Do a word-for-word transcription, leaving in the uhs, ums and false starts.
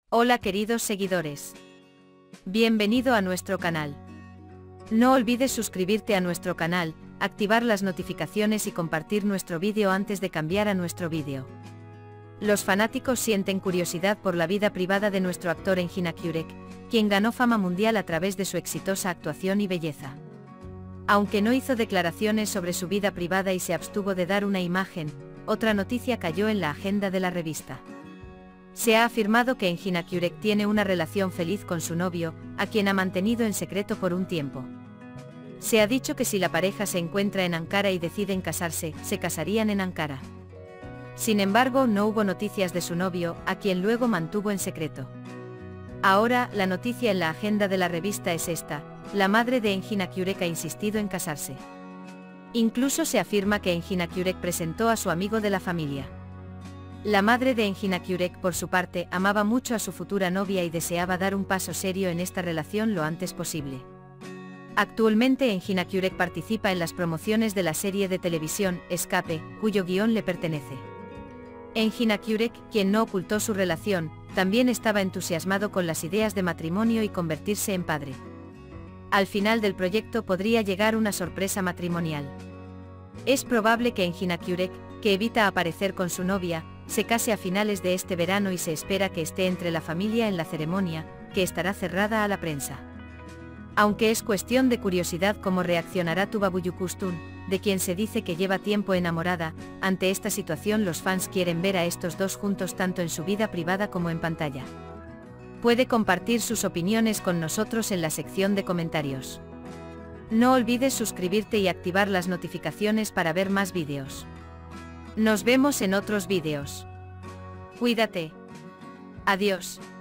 Hola queridos seguidores. Bienvenido a nuestro canal. No olvides suscribirte a nuestro canal, activar las notificaciones y compartir nuestro vídeo antes de cambiar a nuestro vídeo. Los fanáticos sienten curiosidad por la vida privada de nuestro actor Engin Akyurek, quien ganó fama mundial a través de su exitosa actuación y belleza. Aunque no hizo declaraciones sobre su vida privada y se abstuvo de dar una imagen, otra noticia cayó en la agenda de la revista. Se ha afirmado que Engin Akyurek tiene una relación feliz con su novio, a quien ha mantenido en secreto por un tiempo. Se ha dicho que si la pareja se encuentra en Ankara y deciden casarse, se casarían en Ankara. Sin embargo, no hubo noticias de su novio, a quien luego mantuvo en secreto. Ahora, la noticia en la agenda de la revista es esta: la madre de Engin Akyurek ha insistido en casarse. Incluso se afirma que Engin Akyurek presentó a su amigo de la familia. La madre de Engin Akyurek, por su parte, amaba mucho a su futura novia y deseaba dar un paso serio en esta relación lo antes posible. Actualmente Engin Akyurek participa en las promociones de la serie de televisión Escape, cuyo guión le pertenece. Engin Akyurek, quien no ocultó su relación, también estaba entusiasmado con las ideas de matrimonio y convertirse en padre. Al final del proyecto podría llegar una sorpresa matrimonial. Es probable que Engin Akyurek, que evita aparecer con su novia, se case a finales de este verano y se espera que esté entre la familia en la ceremonia, que estará cerrada a la prensa. Aunque es cuestión de curiosidad cómo reaccionará Tuba Büyüküstün, de quien se dice que lleva tiempo enamorada. Ante esta situación los fans quieren ver a estos dos juntos tanto en su vida privada como en pantalla. Puede compartir sus opiniones con nosotros en la sección de comentarios. No olvides suscribirte y activar las notificaciones para ver más vídeos. Nos vemos en otros vídeos. Cuídate. Adiós.